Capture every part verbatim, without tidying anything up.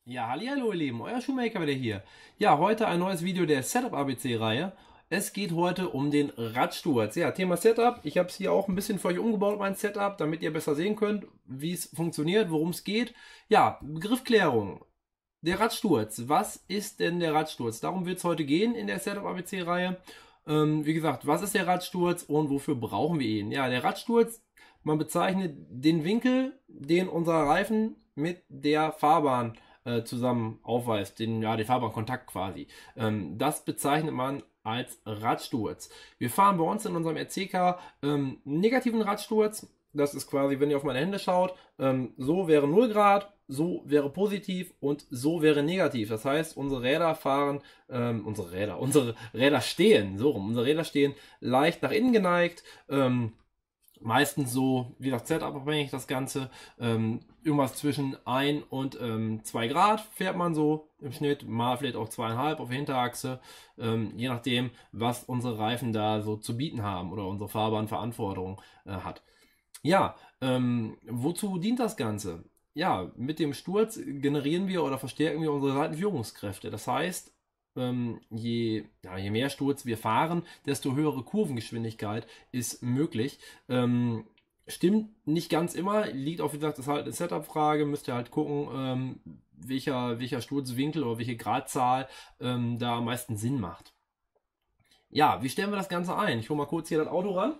Ja, hallihallo ihr Lieben, euer Shoemaker wieder hier. Ja, heute ein neues Video der Setup-A B C-Reihe. Es geht heute um den Radsturz. Ja, Thema Setup. Ich habe es hier auch ein bisschen für euch umgebaut, mein Setup, damit ihr besser sehen könnt, wie es funktioniert, worum es geht. Ja, Begriffsklärung. Der Radsturz. Was ist denn der Radsturz? Darum wird es heute gehen in der Setup-A B C-Reihe. Ähm, wie gesagt, was ist der Radsturz und wofür brauchen wir ihn? Ja, der Radsturz, man bezeichnet den Winkel, den unser Reifen mit der Fahrbahn zusammen aufweist, den, ja, den Fahrbahnkontakt quasi. Ähm, das bezeichnet man als Radsturz. Wir fahren bei uns in unserem R C K ähm, negativen Radsturz. Das ist quasi, wenn ihr auf meine Hände schaut, ähm, so wäre null Grad, so wäre positiv und so wäre negativ. Das heißt, unsere Räder fahren, ähm, unsere Räder, unsere Räder stehen, so rum, unsere Räder stehen leicht nach innen geneigt, ähm, meistens so, wie gesagt, Setup-abhängig das Ganze. Ähm, irgendwas zwischen ein und zwei Grad fährt man so im Schnitt, mal vielleicht auch zwei Komma fünf auf der Hinterachse, ähm, je nachdem, was unsere Reifen da so zu bieten haben oder unsere Fahrbahnverantwortung äh, hat. Ja, ähm, wozu dient das Ganze? Ja, mit dem Sturz generieren wir oder verstärken wir unsere Seitenführungskräfte. Das heißt, ähm, je, ja, je mehr Sturz wir fahren, desto höhere Kurvengeschwindigkeit ist möglich. Ähm, stimmt nicht ganz immer, liegt auch, wie gesagt, das ist halt eine Setup-Frage, müsst ihr halt gucken, ähm, welcher, welcher Sturzwinkel oder welche Gradzahl ähm, da am meisten Sinn macht. Ja, wie stellen wir das Ganze ein? Ich hole mal kurz hier das Auto ran.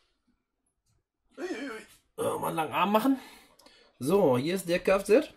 Äh, mal einen langen Arm machen. So, hier ist der Kfz.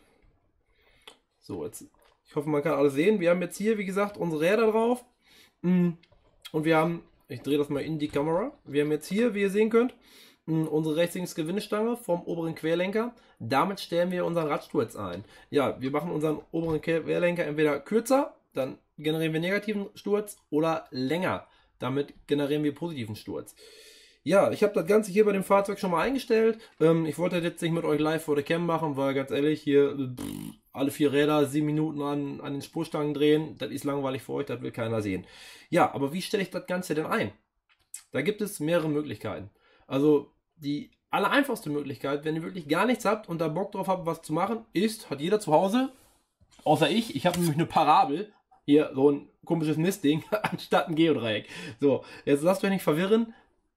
So, jetzt, ich hoffe, man kann alles sehen. Wir haben jetzt hier, wie gesagt, unsere Räder drauf. Und wir haben, ich drehe das mal in die Kamera. Wir haben jetzt hier, wie ihr sehen könnt, unsere Rechtslinks-Gewindestange vom oberen Querlenker. Damit stellen wir unseren Radsturz ein. Ja, wir machen unseren oberen Querlenker entweder kürzer, dann generieren wir negativen Sturz, oder länger. Damit generieren wir positiven Sturz. Ja, ich habe das Ganze hier bei dem Fahrzeug schon mal eingestellt. Ähm, ich wollte das jetzt nicht mit euch live vor der Cam machen, weil ganz ehrlich, hier pff, alle vier Räder sieben Minuten an, an den Spurstangen drehen, das ist langweilig für euch, das will keiner sehen. Ja, aber wie stelle ich das Ganze denn ein? Da gibt es mehrere Möglichkeiten. Also die allereinfachste Möglichkeit, wenn ihr wirklich gar nichts habt und da Bock drauf habt, was zu machen, ist, hat jeder zu Hause, außer ich, ich habe nämlich eine Parabel, hier so ein komisches Mistding, anstatt ein Geodreieck. So, jetzt lasst euch nicht verwirren.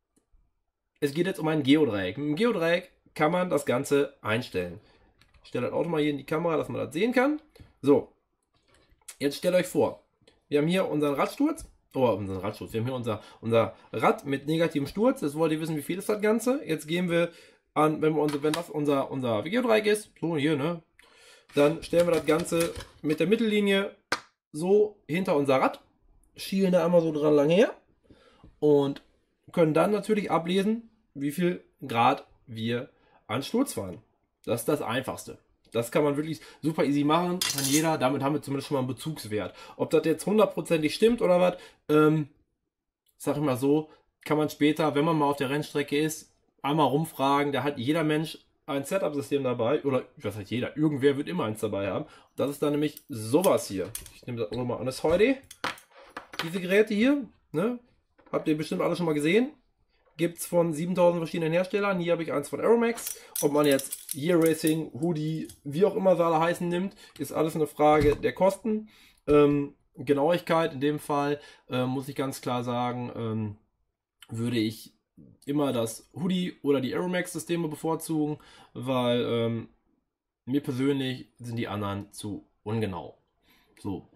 Es geht jetzt um ein Geodreieck. Mit dem Geodreieck kann man das Ganze einstellen. Ich stelle das Auto mal hier in die Kamera, dass man das sehen kann. So, jetzt stellt euch vor, wir haben hier unseren Radsturz. Oh, unseren Radsturz. Wir haben hier unser, unser Rad mit negativem Sturz. Jetzt wollt ihr wissen, wie viel ist das Ganze. Jetzt gehen wir an, wenn, wir unser, wenn das unser, unser Geodreieck ist, so hier, ne, dann stellen wir das Ganze mit der Mittellinie so hinter unser Rad, schielen da einmal so dran lang her und können dann natürlich ablesen, wie viel Grad wir an Sturz fahren. Das ist das Einfachste. Das kann man wirklich super easy machen, kann jeder. Damit haben wir zumindest schon mal einen Bezugswert. Ob das jetzt hundertprozentig stimmt oder was, ähm, sag ich mal so, kann man später, wenn man mal auf der Rennstrecke ist, einmal rumfragen. Da hat jeder Mensch ein Setup-System dabei, oder was heißt jeder, irgendwer wird immer eins dabei haben. Das ist dann nämlich sowas hier. Ich nehme das auch mal an, das heute. Diese Geräte hier, ne? Habt ihr bestimmt alle schon mal gesehen. Gibt es von siebentausend verschiedenen Herstellern. Hier habe ich eins von Aeromax. Ob man jetzt Year Racing, Hoodie, wie auch immer sie alle heißen nimmt, ist alles eine Frage der Kosten. Ähm, Genauigkeit in dem Fall, äh, muss ich ganz klar sagen, ähm, würde ich immer das Hoodie oder die Aeromax Systeme bevorzugen, weil ähm, mir persönlich sind die anderen zu ungenau. So.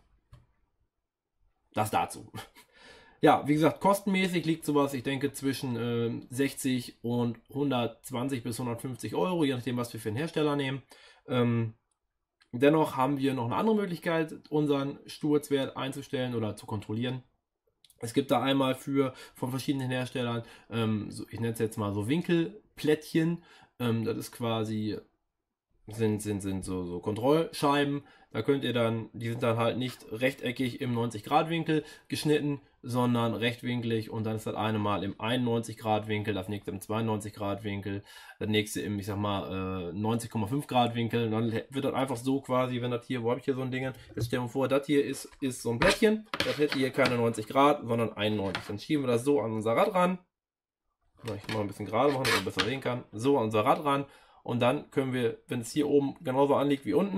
Das dazu. Ja, wie gesagt, kostenmäßig liegt sowas, ich denke, zwischen äh, sechzig und hundertzwanzig bis hundertfünfzig Euro, je nachdem, was wir für einen Hersteller nehmen. Ähm, dennoch haben wir noch eine andere Möglichkeit, unseren Sturzwert einzustellen oder zu kontrollieren. Es gibt da einmal für von verschiedenen Herstellern, ähm, so, ich nenne es jetzt mal so Winkelplättchen. Ähm, das ist quasi, sind, sind, sind so, so Kontrollscheiben. Da könnt ihr dann, die sind dann halt nicht rechteckig im neunzig Grad Winkel geschnitten, sondern rechtwinklig, und dann ist das eine Mal im einundneunzig Grad Winkel, das nächste im zweiundneunzig Grad Winkel, das nächste im, ich sag mal, äh, neunzig Komma fünf Grad Winkel. Und dann wird das einfach so quasi, wenn das hier, wo habe ich hier so ein Ding? Jetzt stellen wir vor, das hier ist, ist so ein Plättchen, das hätte hier keine neunzig Grad, sondern einundneunzig. Dann schieben wir das so an unser Rad ran. Ich mal ein bisschen gerade machen, damit man besser sehen kann. So an unser Rad ran. Und dann können wir, wenn es hier oben genauso anliegt wie unten,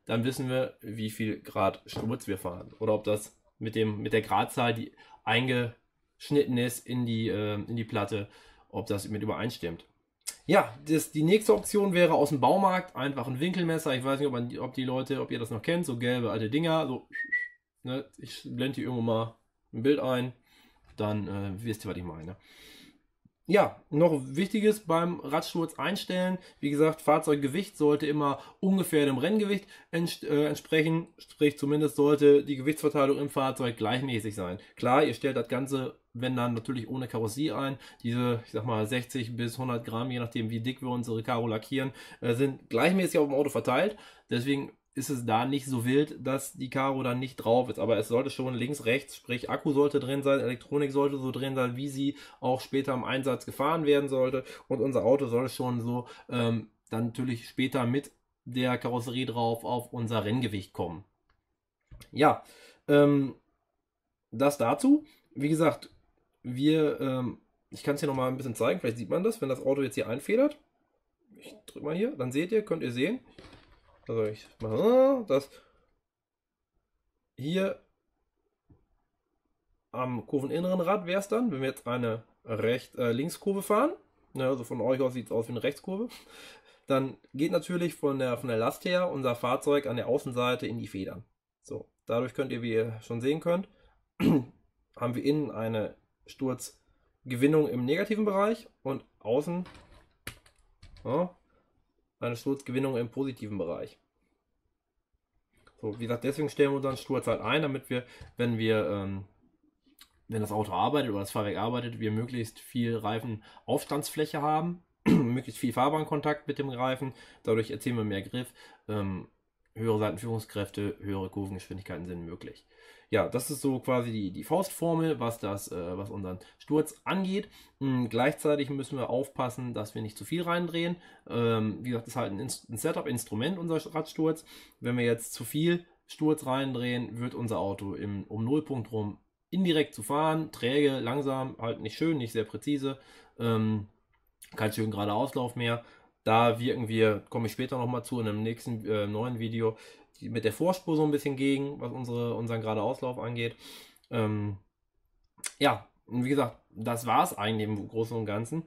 dann wissen wir, wie viel Grad Sturz wir fahren. Oder ob das mit, dem, mit der Gradzahl, die eingeschnitten ist in die, äh, in die Platte, ob das mit übereinstimmt. Ja, das, die nächste Option wäre aus dem Baumarkt einfach ein Winkelmesser. Ich weiß nicht, ob, man, ob die Leute, ob ihr das noch kennt, so gelbe alte Dinger. So, ne? Ich blende hier irgendwo mal ein Bild ein, dann äh, wisst ihr, was ich meine. Ja, noch Wichtiges beim Radsturz einstellen. Wie gesagt, Fahrzeuggewicht sollte immer ungefähr dem Renngewicht ents äh, entsprechen. Sprich, zumindest sollte die Gewichtsverteilung im Fahrzeug gleichmäßig sein. Klar, ihr stellt das Ganze, wenn dann natürlich ohne Karosserie ein. Diese, ich sag mal, sechzig bis hundert Gramm, je nachdem wie dick wir unsere Karo lackieren, äh, sind gleichmäßig auf dem Auto verteilt. Deswegen ist es da nicht so wild, dass die Karo dann nicht drauf ist. Aber es sollte schon links, rechts, sprich Akku sollte drin sein, Elektronik sollte so drin sein, wie sie auch später im Einsatz gefahren werden sollte. Und unser Auto sollte schon so ähm, dann natürlich später mit der Karosserie drauf auf unser Renngewicht kommen. Ja, ähm, das dazu. Wie gesagt, wir, ähm, ich kann es hier nochmal ein bisschen zeigen, vielleicht sieht man das, wenn das Auto jetzt hier einfedert. Ich drücke mal hier, dann seht ihr, könnt ihr sehen. Also ich mache das hier am Kurveninneren Rad wäre es dann, wenn wir jetzt eine Recht, äh, Linkskurve fahren. Ja, also von euch aus sieht es aus wie eine Rechtskurve. Dann geht natürlich von der, von der Last her unser Fahrzeug an der Außenseite in die Federn. So, dadurch könnt ihr, wie ihr schon sehen könnt, haben wir innen eine Sturzgewinnung im negativen Bereich und außen ja, eine Sturzgewinnung im positiven Bereich. So, wie gesagt, deswegen stellen wir unseren Sturz halt ein, damit wir, wenn wir, ähm, wenn das Auto arbeitet oder das Fahrwerk arbeitet, wir möglichst viel Reifenaufstandsfläche haben, möglichst viel Fahrbahnkontakt mit dem Reifen, dadurch erzielen wir mehr Griff, ähm, höhere Seitenführungskräfte, höhere Kurvengeschwindigkeiten sind möglich. Ja, das ist so quasi die, die Faustformel, was, das, äh, was unseren Sturz angeht. Ähm, gleichzeitig müssen wir aufpassen, dass wir nicht zu viel reindrehen. Ähm, wie gesagt, das ist halt ein, ein Setup-Instrument, unser Radsturz. Wenn wir jetzt zu viel Sturz reindrehen, wird unser Auto im, um Nullpunkt rum indirekt zu fahren, träge, langsam, halt nicht schön, nicht sehr präzise, ähm, kein schön gerader Auslauf mehr. Da wirken wir, komme ich später nochmal zu, in einem nächsten äh, neuen Video, mit der Vorspur so ein bisschen gegen, was unsere, unseren geraden Auslauf angeht. Ähm, ja, und wie gesagt, das war es eigentlich im Großen und Ganzen.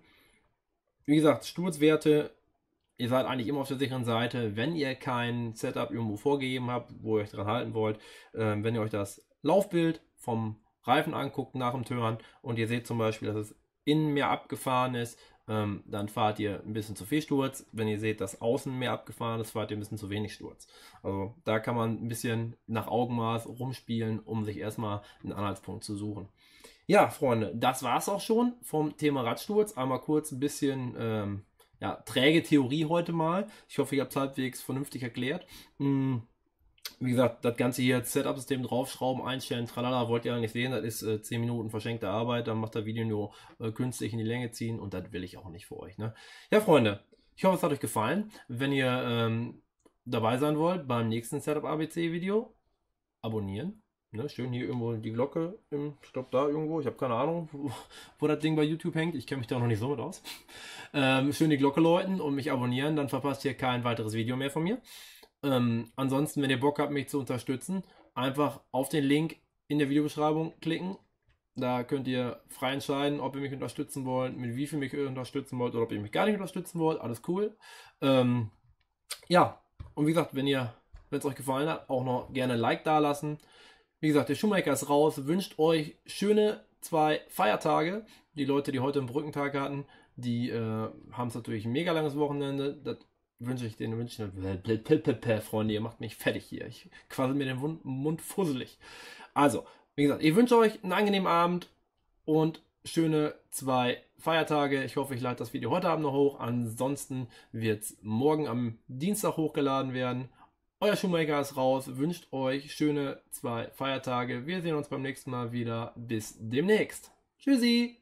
Wie gesagt, Sturzwerte, ihr seid eigentlich immer auf der sicheren Seite, wenn ihr kein Setup irgendwo vorgegeben habt, wo ihr euch dran halten wollt. Ähm, wenn ihr euch das Laufbild vom Reifen anguckt nach dem Turn und ihr seht zum Beispiel, dass es innen mehr abgefahren ist, ähm, dann fahrt ihr ein bisschen zu viel Sturz. Wenn ihr seht, dass außen mehr abgefahren ist, fahrt ihr ein bisschen zu wenig Sturz. Also da kann man ein bisschen nach Augenmaß rumspielen, um sich erstmal einen Anhaltspunkt zu suchen. Ja, Freunde, das war es auch schon vom Thema Radsturz. Einmal kurz ein bisschen ähm, ja, träge Theorie heute mal. Ich hoffe, ich habe es halbwegs vernünftig erklärt. Hm. Wie gesagt, das Ganze hier, Setup-System draufschrauben, einstellen, tralala, wollt ihr ja nicht sehen, das ist äh, zehn Minuten verschenkte Arbeit, dann macht das Video nur äh, künstlich in die Länge ziehen und das will ich auch nicht für euch. Ne? Ja, Freunde, ich hoffe, es hat euch gefallen. Wenn ihr ähm, dabei sein wollt beim nächsten Setup-A B C-Video, abonnieren. Ne? Schön hier irgendwo die Glocke, im, ich glaube da irgendwo, ich habe keine Ahnung, wo, wo das Ding bei YouTube hängt, ich kenne mich da noch nicht so mit aus. Ähm, schön die Glocke läuten und mich abonnieren, dann verpasst ihr kein weiteres Video mehr von mir. Ähm, ansonsten, wenn ihr Bock habt, mich zu unterstützen, einfach auf den Link in der Videobeschreibung klicken. Da könnt ihr frei entscheiden, ob ihr mich unterstützen wollt, mit wie viel mich unterstützen wollt oder ob ihr mich gar nicht unterstützen wollt. Alles cool. Ähm, ja, und wie gesagt, wenn ihr, wenn es euch gefallen hat, auch noch gerne ein Like da lassen. Wie gesagt, der Schuhmaker ist raus, wünscht euch schöne zwei Feiertage. Die Leute, die heute einen Brückentag hatten, die äh, haben es natürlich ein mega langes Wochenende. Das wünsche ich denen, wünsche ich, Freunde, ihr macht mich fertig hier. Ich quasi mir den Mund fusselig. Also, wie gesagt, ich wünsche euch einen angenehmen Abend und schöne zwei Feiertage. Ich hoffe, ich lade das Video heute Abend noch hoch. Ansonsten wird es morgen am Dienstag hochgeladen werden. Euer Schuhmaker ist raus. Wünscht euch schöne zwei Feiertage. Wir sehen uns beim nächsten Mal wieder. Bis demnächst. Tschüssi!